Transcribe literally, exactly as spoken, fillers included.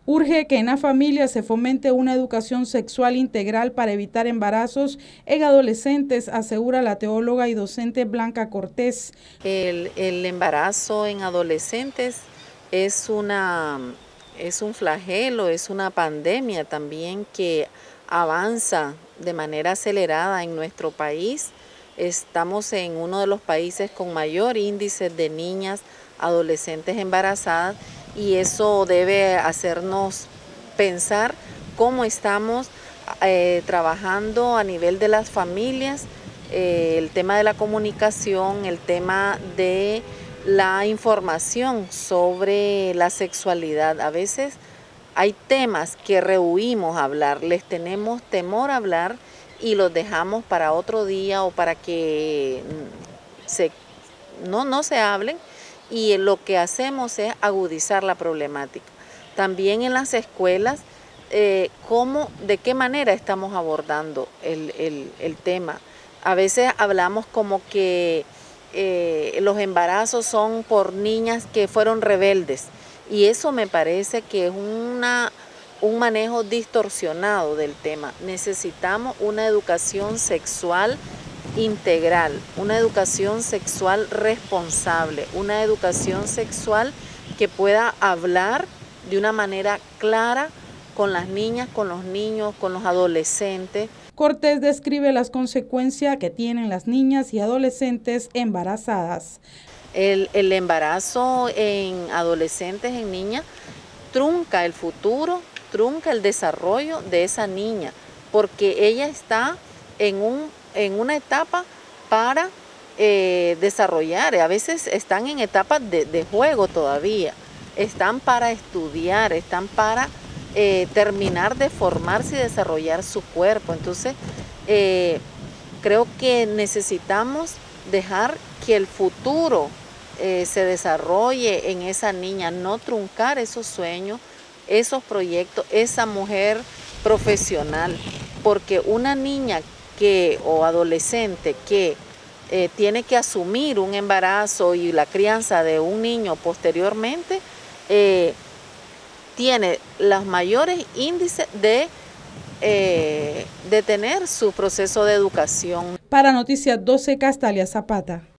Urge que en la familia se fomente una educación sexual integral para evitar embarazos en adolescentes, asegura la teóloga y docente Blanca Cortés. El, el embarazo en adolescentes es, una, es un flagelo, es una pandemia también que avanza de manera acelerada en nuestro país. Estamos en uno de los países con mayor índice de niñas adolescentes embarazadas y eso debe hacernos pensar cómo estamos eh, trabajando a nivel de las familias, eh, el tema de la comunicación, el tema de la información sobre la sexualidad. A veces hay temas que rehuimos hablar, les tenemos temor a hablar y los dejamos para otro día o para que se, no, no se hablen, y lo que hacemos es agudizar la problemática. También en las escuelas, eh, cómo, de qué manera estamos abordando el, el, el tema. A veces hablamos como que eh, los embarazos son por niñas que fueron rebeldes, y eso me parece que es una, un manejo distorsionado del tema. Necesitamos una educación sexual integral, una educación sexual responsable, una educación sexual que pueda hablar de una manera clara con las niñas, con los niños, con los adolescentes. Cortés describe las consecuencias que tienen las niñas y adolescentes embarazadas. El, el embarazo en adolescentes, en niñas, trunca el futuro, trunca el desarrollo de esa niña, porque ella está en, un, en una etapa para eh, desarrollar, a veces están en etapas de, de juego todavía, están para estudiar, están para eh, terminar de formarse y desarrollar su cuerpo. Entonces, eh, creo que necesitamos dejar que el futuro eh, se desarrolle en esa niña, no truncar esos sueños, esos proyectos, esa mujer profesional, porque una niña que o adolescente que eh, tiene que asumir un embarazo y la crianza de un niño posteriormente, eh, tiene los mayores índices de, eh, de tener su proceso de educación. Para Noticias doce, Castalia Zapata.